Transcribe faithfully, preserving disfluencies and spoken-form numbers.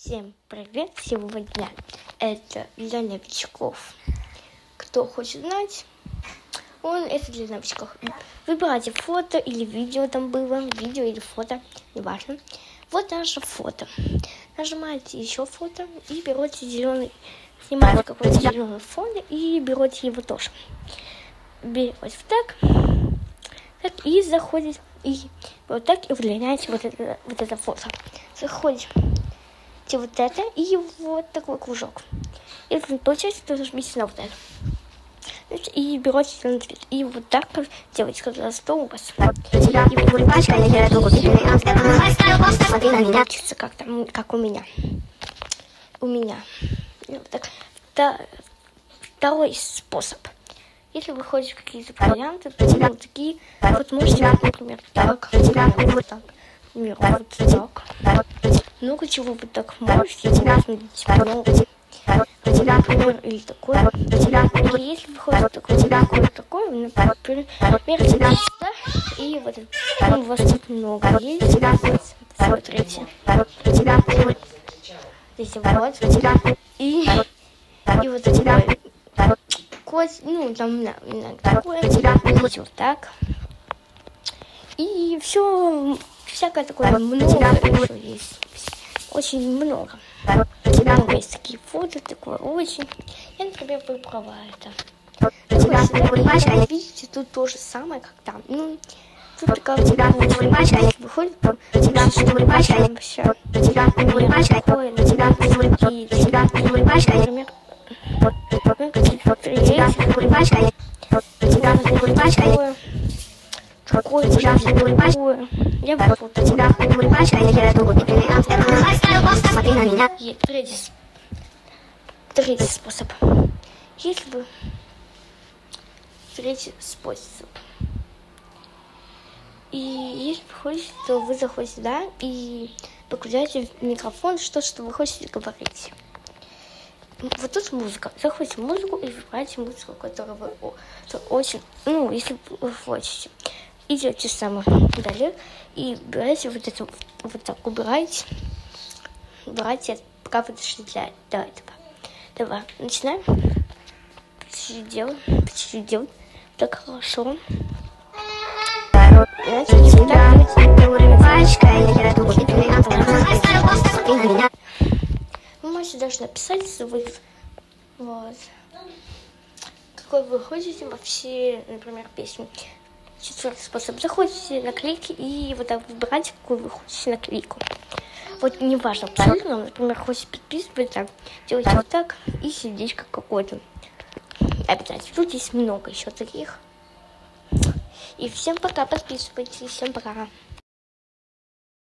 Всем привет! Сегодня это для новичков. Кто хочет знать, он это для новичков. Выбирайте фото или видео, там было видео или фото, неважно. Вот наше фото. Нажимаете еще фото и берете зеленый, снимаете какой-то зеленый фон и берете его тоже. Берете вот так, так и заходите и вот так и удлиняете вот это, вот это фото. Заходите вот это и вот такой кружок. И получается, то нажмите на вот это. И берете зеленый цвет. И вот так делаете, когда что у вас. И получится как там, как у меня. У меня. И вот так. Второй способ. Если вы ходите в какие-то варианты, то ну, такие, вот можете, например, так, вот так, например, вот так. Много чего вы так можете, можно много, например, или такое. Или если вы ходите такое, такое, такое, например, сюда, и вот это, ну, у вас тут много есть, смотрите, здесь вот, и, и вот такое. Ну, там такое, видите, вот так. И все, всякое такое много еще есть. Очень много. Много есть такие фото, такое очень. Я, например, выбрала это. Видите, тут то же самое, как там. Ну, тут как выходит, например, такое, такое. Я бы вот третий, третий способ. Если бы третий способ. И если вы хотите, то вы заходите сюда и подключаете в микрофон что, что вы хотите говорить. Вот тут музыка. Заходите в музыку и выбираете музыку, которую вы очень, ну, если вы хотите. Идете самое далее и убираете вот это, вот так убираете. Убираете, пока вы дошли для, до этого. Давай, начинаем. Почти делаем, почти делаем. Так хорошо. Вы можете даже написать свой, вот, какой вы хотите во все, например, песни. Четвертый способ. Заходите на клики и вот так выбирайте, какую вы хотите наклейку. Вот не важно, абсолютно, например, хотите подписывать, так, делайте вот так и сердечко какое-то. Обязательно. Тут есть много еще таких. И всем пока, подписывайтесь, всем пока.